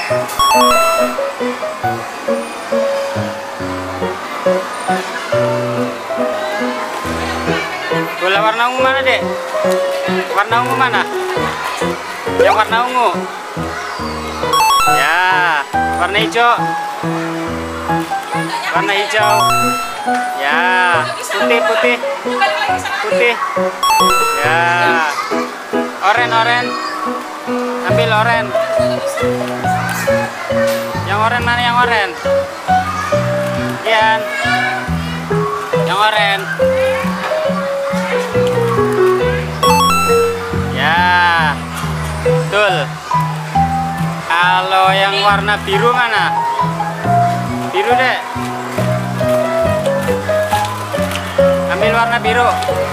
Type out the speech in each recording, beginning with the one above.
Bola warna ungu mana, Dek? Warna ungu mana? Yang warna ungu. Ya, warna hijau. Warna hijau. Ya, putih, putih. Putih. Ya. Oren. Ambil oren. Yang oren mana yang oren? Ian. Yang oren. Ya. Betul. Kalau yang warna biru mana? Biru, Dek. Ambil warna biru.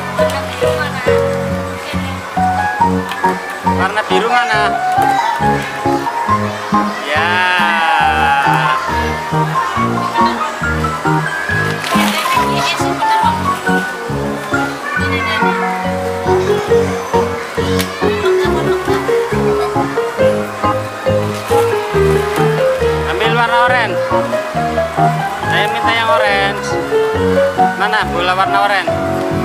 Warna biru mana? Ya. Ambil warna oranye. Saya minta yang orange. Mana bola warna oranye?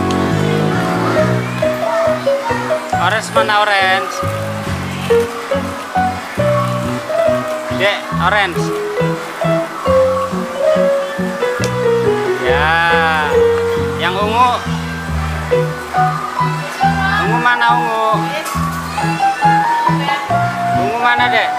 Orange mana orange? Dek, orange. Ya. Yang ungu. Ungu mana ungu? Ungu mana, Dek?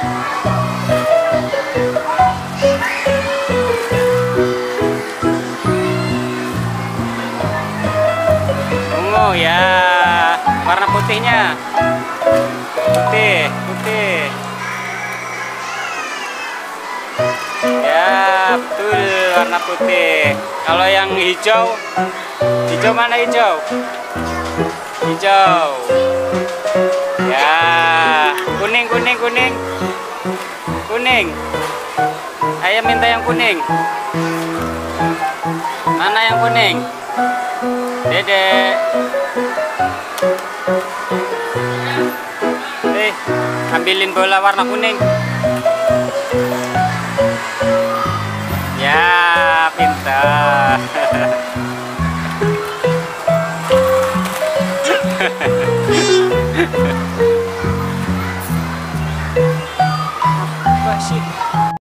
Ungu ya. Warna putihnya. Putih. Ya, betul warna putih. Kalau yang hijau, hijau mana hijau? Hijau. Ya, kuning. Kuning. Ayo minta yang kuning. Mana yang kuning? Dedek. Ambilin bola warna kuning.